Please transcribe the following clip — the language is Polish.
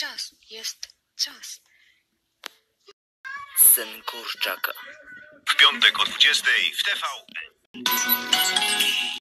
czas, jest czas. Syn kurczaka. W piątek o 20:00 w TVN.